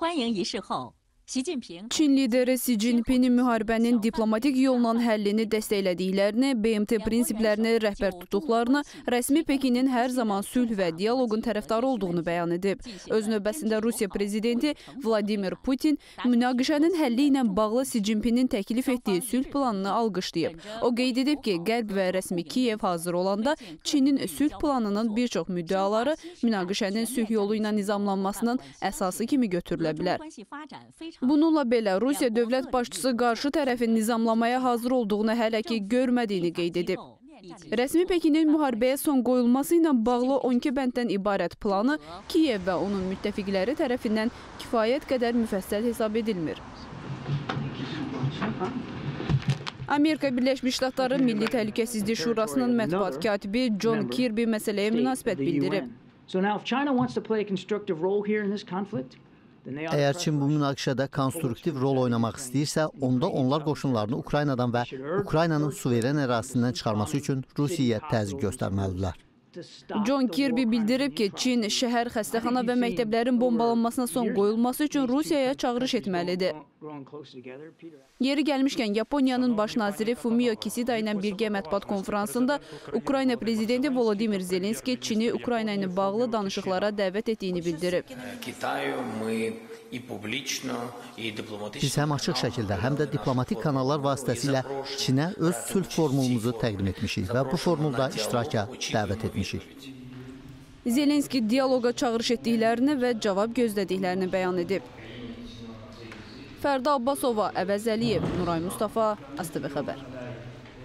欢迎仪式后， Çin lideri Xi Jinping'in müharibənin diplomatik yolla həllini dəstəklədiklərini, BMT prinsiplərini rəhbər tutduqlarını, rəsmi Pekinin hər zaman sülh və dialoqun tərəfdarı olduğunu bəyan edib. Öz növbəsində Rusiya prezidenti Vladimir Putin münaqişənin həlli ilə bağlı Xi Jinping'in təklif etdiyi sülh planını alqışlayıb. O qeyd edib ki, Qərb və rəsmi Kiyev hazır olanda Çinin sülh planının bir çox müddəaları münaqişənin sülh yolu ilə nizamlanmasının əsası kimi götürülə bilər. Bununla belə Rusiya dövlət başçısı qarşı tərəfin nizamlamaya hazır olduğunu hələ ki görmədiyini qeyd edib. Rəsmi Pekinin müharibəyə son qoyulması ilə bağlı 12 bənddən ibarət planı Kiyev və onun müttəfiqləri tərəfindən kifayət qədər müfəssəl hesab edilmir. Amerika Birləşmiş Ştatları Milli Təhlükəsizlik Şurasının mətbuat katibi John Kirby məsələyə münasibət bildirib. Əgər Çin bu münaqişədə konstruktiv rol oynamaq istəyirsə, onda onlar qoşunlarını Ukraynadan və Ukraynanın suveren ərazisindən çıxarması üçün Rusiyaya təzyiq göstərməlidirlər. John Kirby bildirib ki, Çin şəhər, xəstəxana və məktəblərin bombalanmasına son qoyulması üçün Rusiyaya çağırış etməlidir. Yeri gəlmişkən, Yaponiyanın baş naziri Fumio Kishida ilə birgə mətbuat konferansında Ukrayna prezidenti Volodymyr Zelenski Çini Ukrayna ilə bağlı danışıqlara dəvət etdiyini bildirib. Biz həm açıq şəkildə, həm də diplomatik kanallar vasitəsilə Çinə öz sülh formulumuzu təqdim etmişik və bu formulda iştiraka dəvət etmişik. Zelenski dialoqa çağırış etdiklərini və cavab gözlədiklərini bəyan edib. Fərda Abbasova, Əvəz Əliyev, Nuray Mustafa, ASTV Xəbər.